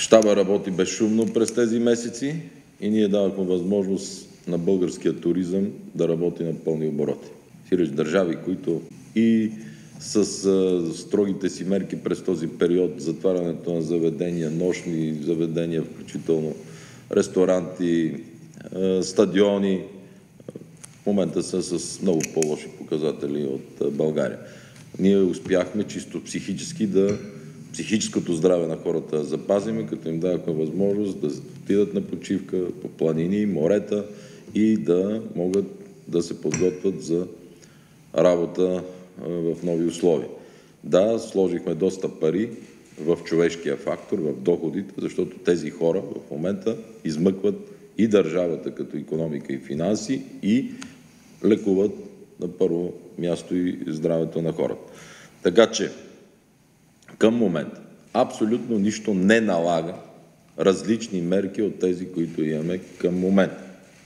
Щаба работи безшумно през тези месеци и ние давахме възможност на българския туризъм да работи на пълни обороти. Сиреч държави, които и с строгите си мерки през този период, затварянето на заведения, нощни заведения, включително ресторанти, стадиони, в момента са с много по-лоши показатели от България. Ние успяхме чисто психически психическото здраве на хората да запазиме, като им давахме възможност да отидат на почивка по планини, морета и да могат да се подготвят за работа в нови условия. Да, сложихме доста пари в човешкия фактор, в доходите, защото тези хора в момента измъкват и държавата като икономика и финанси и лекуват на първо място и здравето на хората. Така че към момента абсолютно нищо не налага различни мерки от тези, които имаме към момента.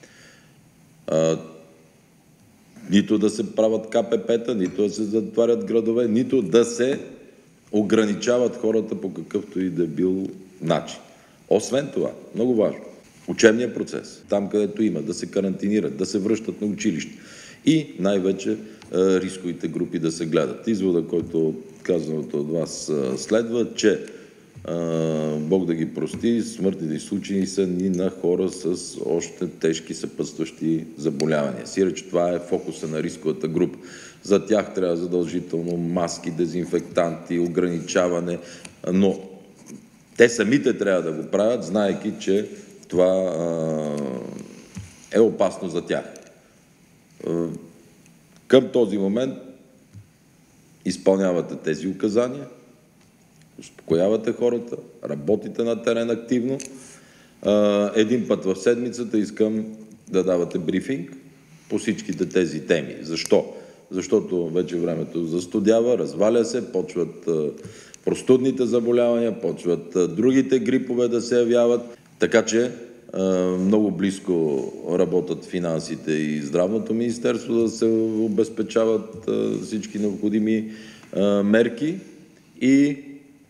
Нито да се правят КПП-та, нито да се затварят градове, нито да се ограничават хората по какъвто и да бил начин. Освен това, много важно, учебният процес, там където има, да се карантинират, да се връщат на училище и най-вече рисковите групи да се гледат. Извода, който казаното от вас следва, че Бог да ги прости, смъртните случаи са ни на хора с още тежки съпътстващи заболявания. Сиреч това е фокуса на рисковата група. За тях трябва задължително маски, дезинфектанти, ограничаване, но те самите трябва да го правят, знаейки, че това е опасно за тях. Към този момент изпълнявате тези указания, успокоявате хората, работите на терен активно. Един път в седмицата искам да давате брифинг по всичките тези теми. Защо? Защото вече времето застудява, разваля се, почват простудните заболявания, почват другите грипове да се явяват. Така че много близко работят финансите и здравното министерство да се обезпечават всички необходими мерки и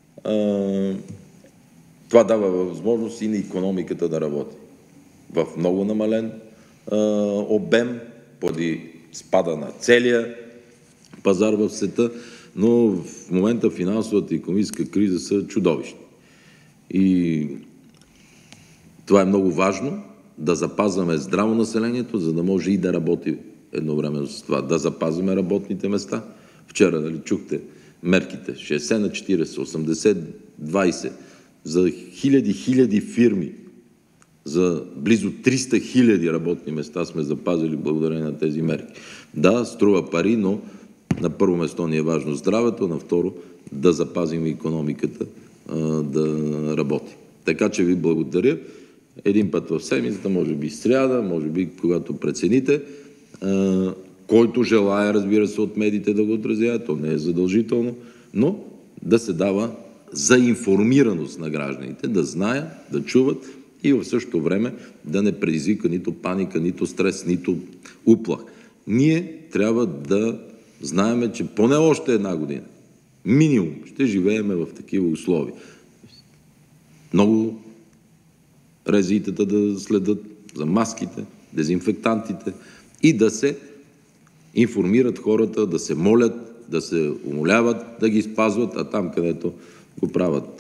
това дава възможност и на икономиката да работи в много намален обем, поради спада на целия пазар в света, но в момента финансовата и икономическа криза са чудовищни. И това е много важно, да запазваме здраво населението, за да може и да работи едновременно с това, да запазваме работните места. Вчера, нали, чухте мерките 60 на 40, 80, 20 за хиляди фирми, за близо 300 000 работни места сме запазили благодарение на тези мерки. Да, струва пари, но на първо место ни е важно здравето, на второ да запазим икономиката да работи. Така че ви благодаря. Един път в седмицата, може би сряда, може би когато прецените, който желая, разбира се, от медиите да го отразява, то не е задължително, но да се дава за информираност на гражданите, да знаят, да чуват и в същото време да не предизвика нито паника, нито стрес, нито уплах. Ние трябва да знаем, че поне още една година, минимум, ще живееме в такива условия. Много резитата да следят за маските, дезинфектантите и да се информират хората, да се молят, да се умоляват, да ги спазват, а там, където го правят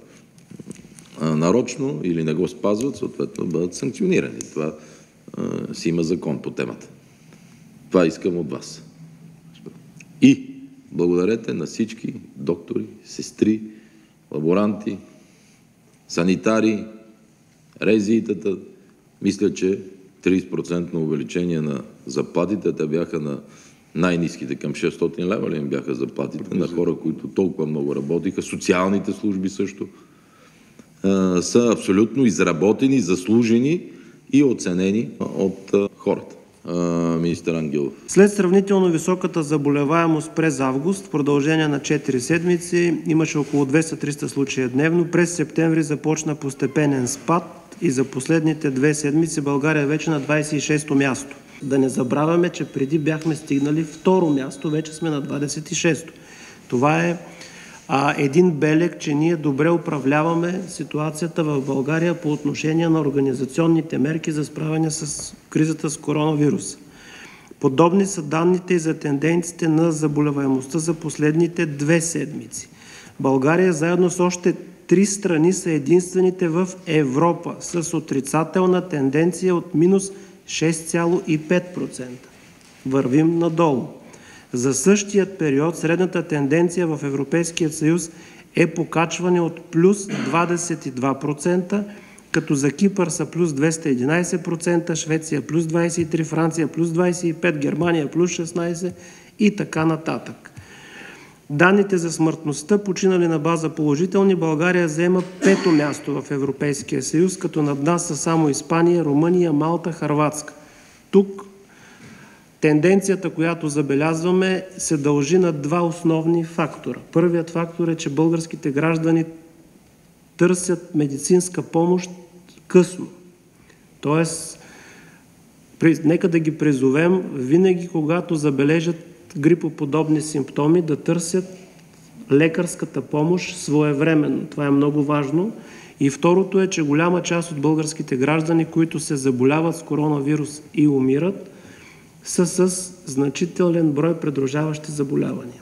нарочно или не го спазват, съответно бъдат санкционирани. Това си има закон по темата. Това искам от вас. И благодарете на всички доктори, сестри, лаборанти, санитари, резиитата. Мисля, че 30% увеличение на заплатите, те бяха на най-ниските, към 600 лева ли им бяха заплатите, на хора, които толкова много работиха. Социалните служби също са абсолютно изработени, заслужени и оценени от хората. Министър Ангелов. След сравнително високата заболеваемост през август, в продължение на 4 седмици, имаше около 200-300 случая дневно. През септември започна постепенен спад и за последните 2 седмици България е вече на 26-то място. Да не забравяме, че преди бяхме стигнали 2-ро място, вече сме на 26-то. Това е един белег, че ние добре управляваме ситуацията в България по отношение на организационните мерки за справяне с кризата с коронавируса. Подобни са данните и за тенденциите на заболеваемостта за последните 2 седмици. България заедно с още 3 страни са единствените в Европа с отрицателна тенденция от минус 6,5%. Вървим надолу. За същият период средната тенденция в Европейския съюз е покачване от плюс 22%, като за Кипър са плюс 211%, Швеция плюс 23%, Франция плюс 25%, Германия плюс 16% и така нататък. Данните за смъртността, починали на база положителни, България заема 5-то място в Европейския съюз, като над нас са само Испания, Румъния, Малта, Хърватска. Тук тенденцията, която забелязваме, се дължи на 2 основни фактора. Първият фактор е, че българските граждани търсят медицинска помощ късно. Тоест, нека да ги призовем винаги, когато забележат грипоподобни симптоми, да търсят лекарската помощ своевременно. Това е много важно. И второто е, че голяма част от българските граждани, които се заболяват с коронавирус и умират, са с значителен брой придружаващи заболявания.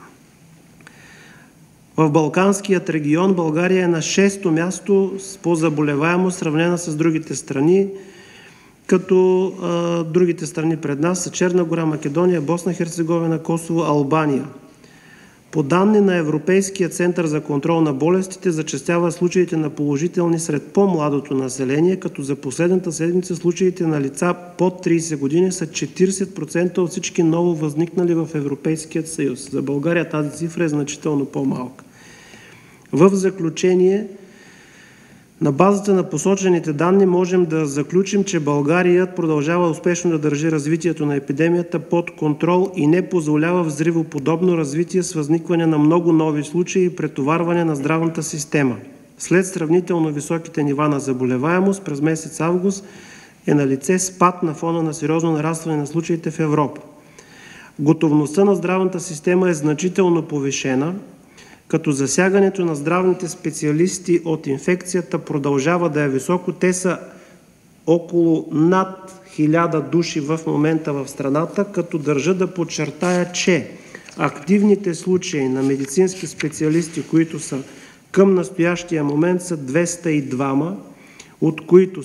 В Балканският регион България е на 6-то място по заболеваемост, сравнена с другите страни, като другите страни пред нас са Черна гора, Македония, Босна, Херцеговина, Косово, Албания. По данни на Европейския център за контрол на болестите зачестява случаите на положителни сред по-младото население, като за последната седмица случаите на лица под 30 години са 40% от всички ново възникнали в Европейския съюз. За България тази цифра е значително по-малка. В заключение, на базата на посочените данни можем да заключим, че България продължава успешно да държи развитието на епидемията под контрол и не позволява взривоподобно развитие с възникване на много нови случаи и претоварване на здравната система. След сравнително високите нива на заболеваемост през месец август е налице спад на фона на сериозно нарастване на случаите в Европа. Готовността на здравната система е значително повишена, като засягането на здравните специалисти от инфекцията продължава да е високо. Те са около над 1000 души в момента в страната, като държа да подчертая, че активните случаи на медицински специалисти, които са към настоящия момент, са 202, от които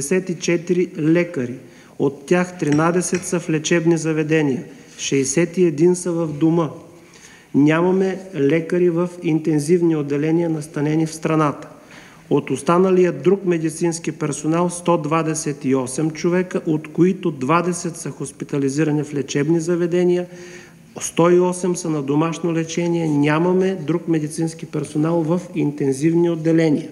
74 лекари. От тях 13 са в лечебни заведения, 61 са в дома. Нямаме лекари в интензивни отделения, настанени в страната. От останалия друг медицински персонал 128 човека, от които 20 са хоспитализирани в лечебни заведения, 108 са на домашно лечение. Нямаме друг медицински персонал в интензивни отделения.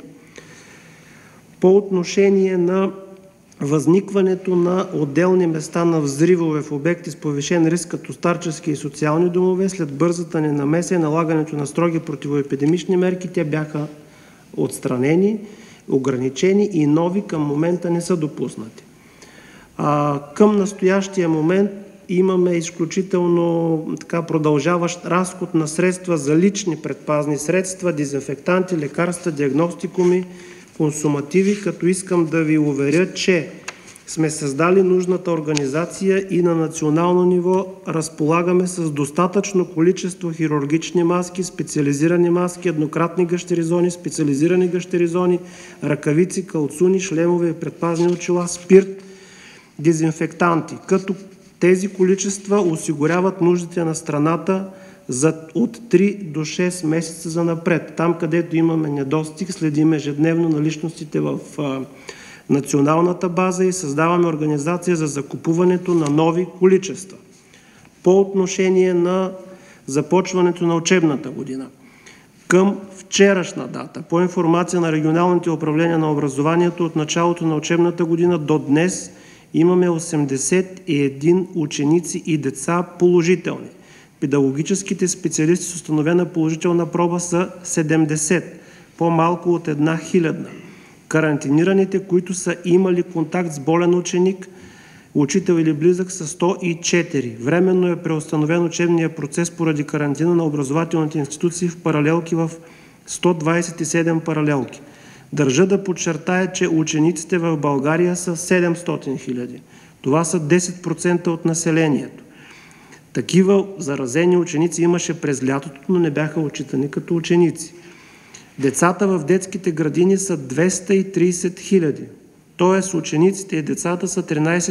По отношение на възникването на отделни места на взривове в обекти с повишен риск, като старчески и социални домове, след бързата ни намеса и налагането на строги противоепидемични мерки, те бяха отстранени, ограничени и нови към момента не са допуснати. Към настоящия момент имаме изключително продължаващ разход на средства за лични предпазни средства, дезинфектанти, лекарства, диагностикуми, консумативи, като искам да ви уверя, че сме създали нужната организация и на национално ниво разполагаме с достатъчно количество хирургични маски, специализирани маски, еднократни гащеризони, специализирани гащеризони, ръкавици, калцуни, шлемове и предпазни очила, спирт, дезинфектанти, като тези количества осигуряват нуждите на страната от 3 до 6 месеца занапред. Там, където имаме недостиг, следим ежедневно наличностите в националната база и създаваме организация за закупуването на нови количества. По отношение на започването на учебната година. Към вчерашна дата, по информация на регионалните управления на образованието, от началото на учебната година до днес имаме 81 ученици и деца положителни. Педагогическите специалисти с установена положителна проба са 70, по-малко от 1000. Карантинираните, които са имали контакт с болен ученик, учител или близък са 104. Временно е преустановен учебния процес поради карантина на образователните институции в паралелки в 127 паралелки. Държа да подчертая, че учениците в България са 700 хиляди. Това са 10% от населението. Такива заразени ученици имаше през лятото, но не бяха отчитани като ученици. Децата в детските градини са 230 хиляди. Т.е. учениците и децата са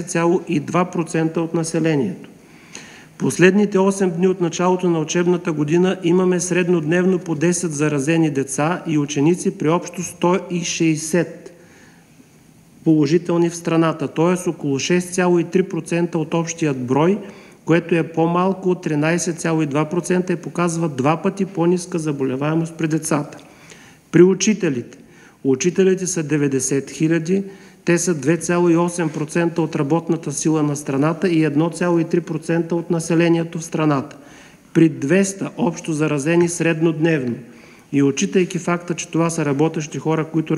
13,2% от населението. Последните 8 дни от началото на учебната година имаме среднодневно по 10 заразени деца и ученици при общо 160 положителни в страната, т.е. около 6,3% от общият брой, което е по-малко от 13,2% и показва 2 пъти по-ниска заболеваемост при децата. При учителите. Учителите са 90 хиляди, те са 2,8% от работната сила на страната и 1,3% от населението в страната. При 200 общо заразени среднодневно и отчитайки факта, че това са работещи хора, които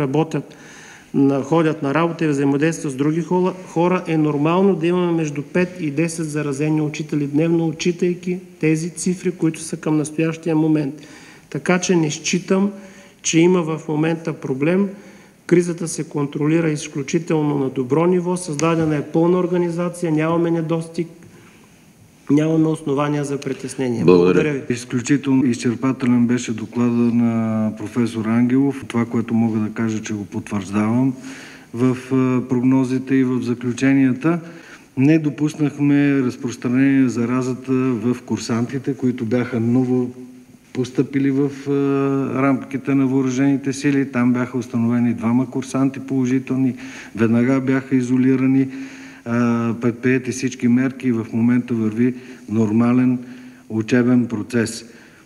ходят на работа и взаимодействат с други хора, е нормално да имаме между 5 и 10 заразени учители дневно, отчитайки тези цифри, които са към настоящия момент. Така че не считам, че има в момента проблем. Кризата се контролира изключително на добро ниво, създадена е пълна организация, нямаме недостиг, нямаме основания за притеснение. Благодаря ви. Изключително изчерпателен беше доклада на професор Ангелов. Това, което мога да кажа, че го потвърждавам в прогнозите и в заключенията. Не допуснахме разпространение на заразата в курсантите, които бяха ново постъпили в рамките на въоръжените сили. Там бяха установени 2 курсанти положителни, веднага бяха изолирани, предприети всички мерки и в момента върви нормален учебен процес.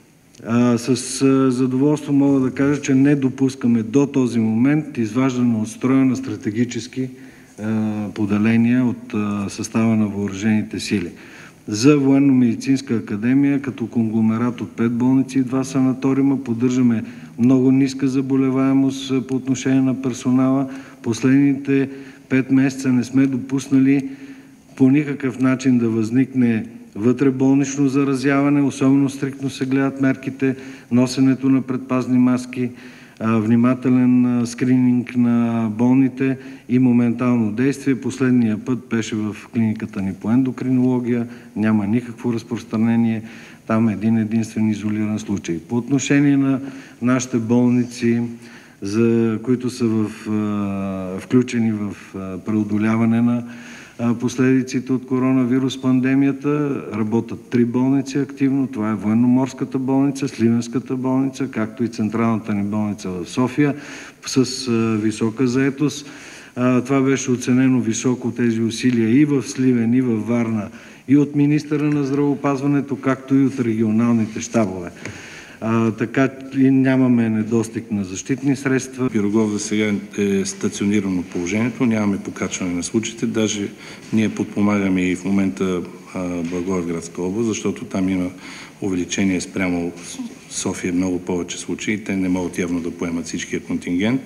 С задоволство мога да кажа, че не допускаме до този момент изваждане от строя на стратегически поделения от състава на въоръжените сили. За Военно-медицинска академия, като конгломерат от 5 болници и 2 санаториума, поддържаме много ниска заболеваемост по отношение на персонала. Последните 5 месеца не сме допуснали по никакъв начин да възникне вътреболнично заразяване. Особено стриктно се гледат мерките, носенето на предпазни маски, внимателен скрининг на болните и моментално действие. Последния път беше в клиниката ни по ендокринология. Няма никакво разпространение. Там е един единствен изолиран случай. По отношение на нашите болници, които са включени в преодоляване на последиците от коронавирус пандемията, работят 3 болници активно. Това е Военноморската болница, Сливенската болница, както и Централната ни болница в София с висока заетост. Това беше оценено високо, тези усилия и в Сливен, и във Варна, и от министъра на здравеопазването, както и от регионалните щабове. Така и нямаме недостиг на защитни средства. Пирогов за сега е стационирано положението, нямаме покачване на случаите, даже ние подпомагаме и в момента Благоевградска област, защото там има увеличение спрямо София, много повече случаи, те не могат явно да поемат всичкия контингент.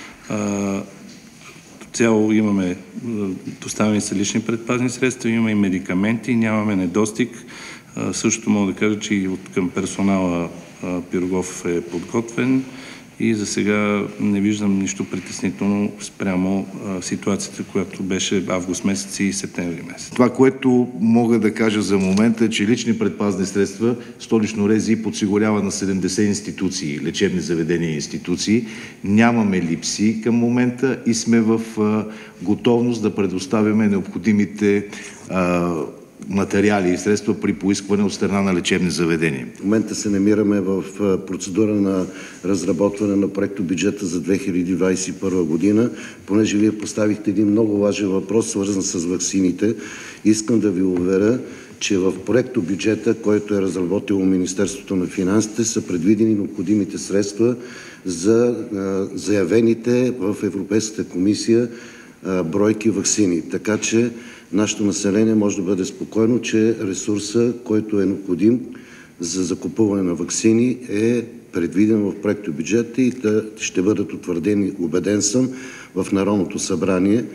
Цяло имаме, доставени са лични предпазни средства, имаме и медикаменти, нямаме недостиг. Също мога да кажа, че и към персонала Пирогов е подготвен и за сега не виждам нищо притеснително спрямо ситуацията, която беше август месец и септември месец. Това, което мога да кажа за момента е, че лични предпазни средства Столично РЗИ подсигурява на 70 институции, лечебни заведения и институции. Нямаме липси към момента и сме в готовност да предоставяме необходимите материали и средства при поискване от страна на лечебни заведения. В момента се намираме в процедура на разработване на проектобюджета за 2021 година. Понеже Вие поставихте един много важен въпрос, свързан с ваксините, искам да Ви уверя, че в проектобюджета, който е разработило Министерството на финансите, са предвидени необходимите средства за заявените в Европейската комисия бройки ваксини. Така че нашето население може да бъде спокойно, че ресурса, който е необходим за закупуване на ваксини, е предвиден в проектобюджета и ще бъдат утвърдени, убеден съм, в Народното събрание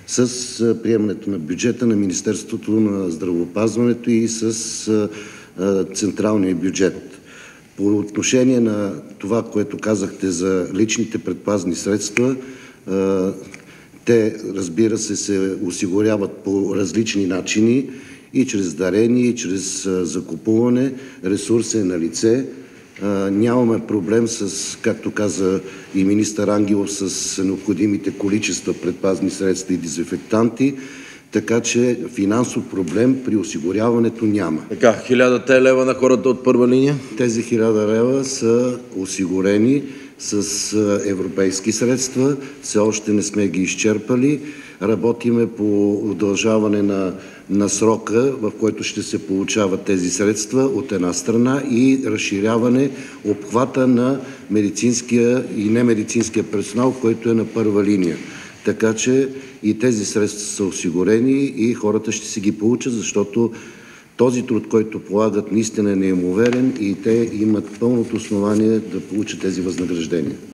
с приемането на бюджета на Министерството на здравеопазването и с централния бюджет. По отношение на това, което казахте за личните предпазни средства, те, разбира се осигуряват по различни начини и чрез дарение, и чрез закупуване. Ресурс е на лице. Нямаме проблем с, както каза и министър Ангелов, с необходимите количества предпазни средства и дезинфектанти, така че финансов проблем при осигуряването няма. Така, 1000 лева на хората от първа линия? Тези 1000 лева са осигурени с европейски средства. Все още не сме ги изчерпали. Работиме по удължаване на срока, в който ще се получават тези средства от една страна, и разширяване обхвата на медицинския и немедицинския персонал, който е на първа линия. Така че и тези средства са осигурени и хората ще си ги получат, защото този труд, който полагат, наистина е неимоверен и те имат пълното основание да получат тези възнаграждения.